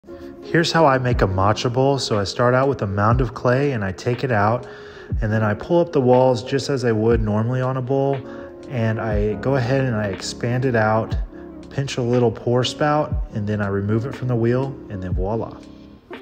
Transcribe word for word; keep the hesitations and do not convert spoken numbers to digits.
Here's how I make a matcha bowl. So I start out with a mound of clay and I take it out, and then I pull up the walls just as I would normally on a bowl, and I go ahead and I expand it out, pinch a little pour spout, and then I remove it from the wheel, and then voila.